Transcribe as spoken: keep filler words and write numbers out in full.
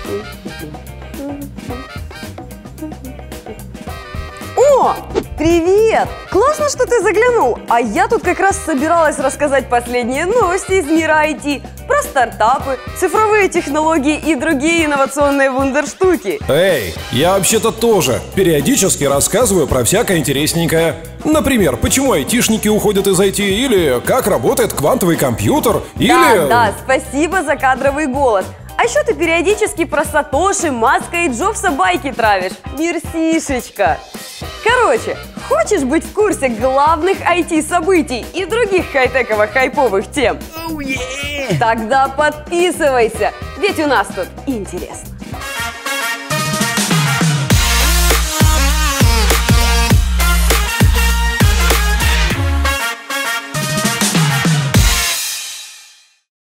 О, привет! Классно, что ты заглянул. А я тут как раз собиралась рассказать последние новости из мира ай ти. Про стартапы, цифровые технологии и другие инновационные вундерштуки. Эй, я вообще-то тоже периодически рассказываю про всякое интересненькое. Например, почему айтишники уходят из ай ти, или как работает квантовый компьютер, или... Да, да, спасибо за кадровый голос. А еще ты периодически про Сатоши, Маска и Джобса байки травишь. Мерсишечка. Короче, хочешь быть в курсе главных ай ти-событий и других хай-тековых хайповых тем? Oh, yeah! Тогда подписывайся, ведь у нас тут интересно.